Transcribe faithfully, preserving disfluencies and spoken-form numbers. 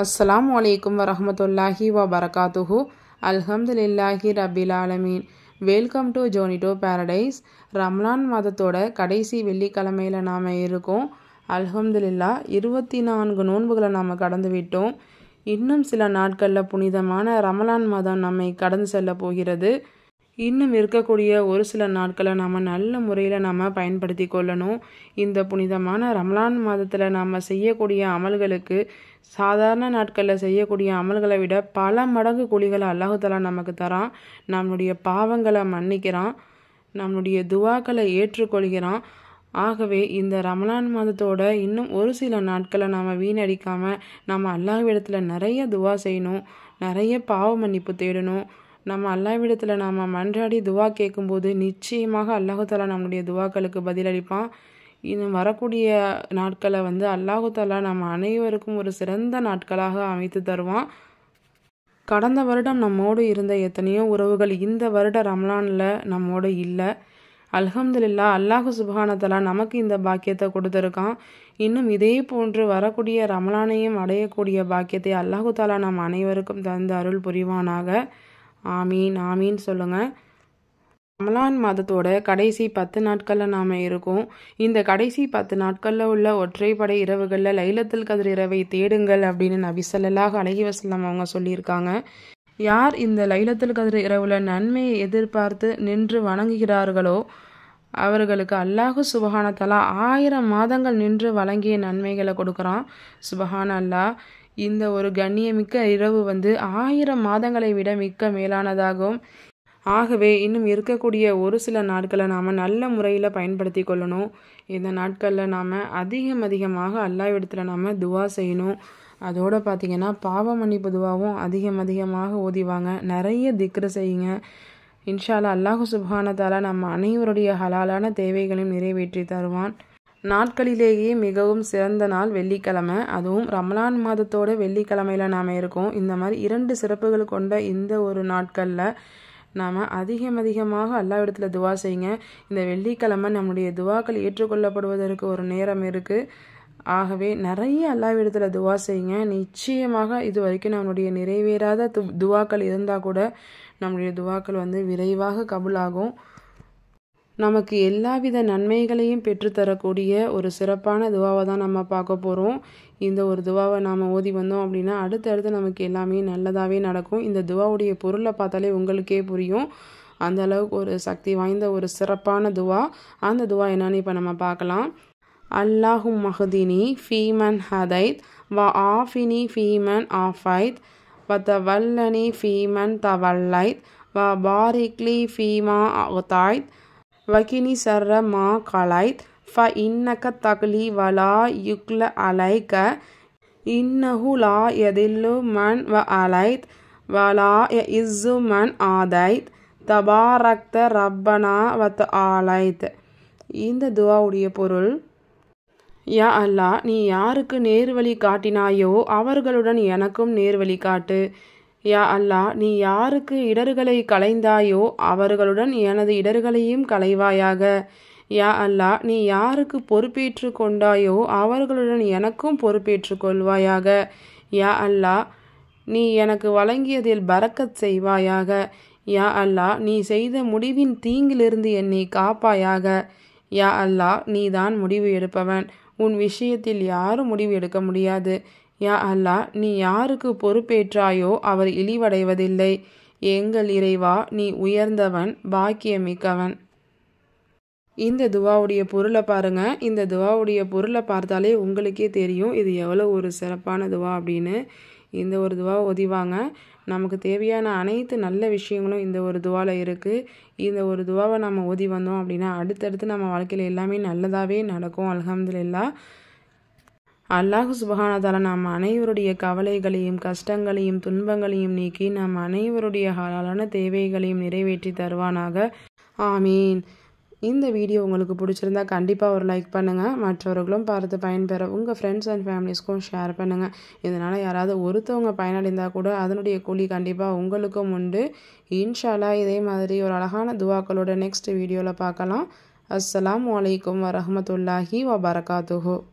அஸ்ஸலாமு அலைக்கும் வரஹ்மத்துல்லாஹி வபரகாத்துஹு. அல்ஹம்துலில்லாஹி ரப்பில் ஆலமீன். Welcome to Jonito paradise. ரம்லான் மாதத்தோட கடைசி வெள்ளிக்கிழமையில் நாம் இருக்கோம். அல்ஹம்துலில்லா இருபத்தி நான்கு நோன்புகளை நாம் கடந்து விட்டோம். இன்னும் சில நாட்களில் புனிதமான ரமலான் மாதம் நம்மை கடந்து செல்ல போகிறது. இன்னும் இருக்கக்கூடிய ஒரு சில நாட்களை நாம் நல்ல முறையில் நாம் பயன்படுத்தி கொள்ளணும். இந்த புனிதமான ரமலான் மாதத்தில் நாம் செய்யக்கூடிய அமல்களுக்கு சாதாரண நாட்களில் செய்யக்கூடிய அமல்களை விட பல மடங்கு கூலிகளை அல்லாஹ் தஆலா நமக்கு தரான். நம்முடைய பாவங்களை மன்னிக்கிறான், நம்முடைய துவாக்களை ஏற்றுக்கொள்கிறான். ஆகவே இந்த ரமலான் மாதத்தோட இன்னும் ஒரு சில நாட்களை நாம் வீணடிக்காமல் நம்ம அல்லாஹ்விடத்தில் நிறைய துவா செய்யணும், நிறைய பாவ மன்னிப்பு தேடணும். நம்ம அல்லாஹ்விடத்தில் நாம் மன்றாடி துவா கேட்கும்போது நிச்சயமாக அல்லாஹ் தஆலா நம்முடைய துவாக்களுக்கு பதிலளிப்பான். இன்னும் வரக்கூடிய நாட்களை வந்து அல்லாஹ் தஆலா நம்ம அனைவருக்கும் ஒரு சிறந்த நாட்களாக அமைத்து தருவான். கடந்த வருடம் நம்மோடு இருந்த எத்தனையோ உறவுகள் இந்த வருட ரமலானில் நம்மோடு இல்லை. அல்ஹம்துலில்லா, அல்லாஹ் சுப்ஹானஹு வ தஆலா நமக்கு இந்த பாக்கியத்தை கொடுத்துருக்கான். இன்னும் இதே போன்று வரக்கூடிய ரமலானையும் அடையக்கூடிய பாக்கியத்தை அல்லாஹ் தஆலா நம் அனைவருக்கும் தந்து அருள் புரிவானாக. ஆமீன் ஆமீன் சொல்லுங்கள். ரமலான் மாதத்தோட கடைசி பத்து நாட்களில் நாம் இருக்கோம். இந்த கடைசி பத்து நாட்களில் உள்ள ஒற்றைப்படை இரவுகளில் லைலத்துல் கத்ர் இரவை தேடுங்கள் அப்படின்னு நபி ஸல்லல்லாஹு அலைஹி வஸல்லம் அவங்க சொல்லியிருக்காங்க. யார் இந்த லைலத்துல் கத்ர் இரவில் நன்மையை எதிர்பார்த்து நின்று வணங்குகிறார்களோ அவர்களுக்கு அல்லாஹ் சுப்ஹானஹு வ தஆலா ஆயிரம் மாதங்கள் நின்று வழங்கிய நன்மைகளை கொடுக்குறான். சுப்ஹான் அல்லாஹ். இந்த ஒரு கண்ணியமிக்க இரவு வந்து ஆயிரம் மாதங்களை விட மிக்க மேலானதாகும். ஆகவே இன்னும் இருக்கக்கூடிய ஒரு சில நாட்களை நாம் நல்ல முறையில் பயன்படுத்தி கொள்ளணும். இந்த நாட்களில் நாம் அதிகம் அதிகமாக அல்லாஹ்விடத்தில் நாம் துவா செய்யணும். அதோடு பார்த்திங்கன்னா பாவ மன்னிப்பு துவாவும் அதிகம் அதிகமாக ஓதிவாங்க. நிறைய திக்ரு செய்யுங்க. இன்ஷா அல்லாஹ் அல்லாஹ் சுப்ஹானஹு வ தஆலா நம்ம அனைவருடைய ஹலாலான தேவைகளையும் நிறைவேற்றி தருவான். நாட்களிலேயே மிகவும் சிறந்த நாள் வெள்ளிக்கிழமை, அதுவும் ரமலான் மாதத்தோட வெள்ளிக்கிழமையில் நாம் இருக்கோம். இந்த மாதிரி இரண்டு சிறப்புகள் கொண்ட இந்த ஒரு நாட்களில் நாம் அதிகம் அதிகமாக அல்லாஹ்விடத்தில் துவா செய்யுங்க. இந்த வெள்ளிக்கிழமை நம்முடைய துவாக்கள் ஏற்றுக்கொள்ளப்படுவதற்கு ஒரு நேரம் இருக்குது. ஆகவே நிறைய அல்லாஹ்விடத்தில் துவா செய்யுங்க. நிச்சயமாக இது வரைக்கும் நம்முடைய நிறைவேறாத து துவாக்கள் இருந்தால் கூட நம்முடைய துவாக்கள் வந்து விரைவாக கபூலாகும். நமக்கு எல்லாவித நன்மைகளையும் பெற்றுத்தரக்கூடிய ஒரு சிறப்பான துவாவை தான் நம்ம பார்க்க போகிறோம். இந்த ஒரு துவாவை நாம் ஓதி வந்தோம் அப்படின்னா அடுத்தடுத்து நமக்கு எல்லாமே நல்லதாகவே நடக்கும். இந்த துவாவுடைய பொருளை பார்த்தாலே உங்களுக்கே புரியும். அந்த அளவுக்கு ஒரு சக்தி வாய்ந்த ஒரு சிறப்பான துவா. அந்த துவா என்னன்னு இப்போ நம்ம பார்க்கலாம். அல்லாஹும் மஹ்தினி ஃபீமன் ஹதைத் வ ஆஃபினி ஃபீமன் ஆஃபைத் வ தவல்லனி ஃபீமன் தவல்லைத் வ பாரிக்லி ஃபீமா அத்தாய்த் வகினி சர்ர மா கலைத் ஃப இன்னக தக்லி வலா யுக்ல அலைக இன்னஹு லா யதில்லு மன் வ அலைத் வலா யஇஸ்ஸு மன் ஆதைத் தபாரக்த ரப்பனா வ தஆலைத். இந்த துவாவுடைய பொருள்: யா அல்லாஹ், நீ யாருக்கு நேர்வழி காட்டினாயோ அவர்களுடன் எனக்கும் நேர்வழி காட்டு. யா அல்லாஹ், நீ யாருக்கு இடர்களை களைந்தாயோ அவர்களுடன் எனது இடர்களையும் களைவாயாக. யா அல்லாஹ், நீ யாருக்கு பொறுப்பேற்று கொண்டாயோ அவர்களுடன் எனக்கும் பொறுப்பேற்று கொள்வாயாக. யா அல்லாஹ், நீ எனக்கு வழங்கியதில் பரக்கத் செய்வாயாக. யா அல்லாஹ், நீ செய்த முடிவின் தீங்கிலிருந்து என்னை காப்பாயாக. யா அல்லாஹ், நீ தான் முடிவு எடுப்பவன், உன் விஷயத்தில் யாரும் முடிவு எடுக்க முடியாது. யா அல்லாஹ், நீ யாருக்கு பொறுப்பேற்றாயோ அவர் இழிவடைவதில்லை. எங்கள் இறைவா, நீ உயர்ந்தவன், பாக்கியமிக்கவன். இந்த துவாவுடைய பொருளை பாருங்க. இந்த துவாவுடைய பொருளை பார்த்தாலே உங்களுக்கே தெரியும் இது எவ்வளோ ஒரு சிறப்பான துவா அப்படின்னு. இந்த ஒரு துவாவை ஓதிவாங்க. நமக்கு தேவையான அனைத்து நல்ல விஷயங்களும் இந்த ஒரு துவாவில் இருக்குது. இந்த ஒரு துவாவை நம்ம ஓதி வந்தோம் அப்படின்னா அடுத்தடுத்து நம்ம வாழ்க்கையில் எல்லாமே நல்லதாகவே நடக்கும். அல்ஹம்துலில்லாஹ். அல்லாஹ் சுப்ஹானஹு வ தஆலா நாம் அனைவருடைய கவலைகளையும் கஷ்டங்களையும் துன்பங்களையும் நீக்கி நம் அனைவருடைய ஹலாலான தேவைகளையும் நிறைவேற்றி தருவானாக. ஆமீன். இந்த வீடியோ உங்களுக்கு பிடிச்சிருந்தா கண்டிப்பாக ஒரு லைக் பண்ணுங்கள். மற்றவர்களும் பார்த்து பயன்பெற உங்கள் ஃப்ரெண்ட்ஸ் அண்ட் ஃபேமிலிஸ்க்கும் ஷேர் பண்ணுங்கள். இதனால் யாராவது ஒருத்தவங்க பயனடைந்தால் கூட அதனுடைய கூலி கண்டிப்பாக உங்களுக்கும் உண்டு. இன்ஷா அல்லாஹ் இதே மாதிரி ஒரு அழகான துவாக்களோட நெக்ஸ்ட் வீடியோவில் பார்க்கலாம். அஸ்ஸலாமு அலைக்கும் வரஹ்மத்துல்லாஹி வபரகாத்துஹு.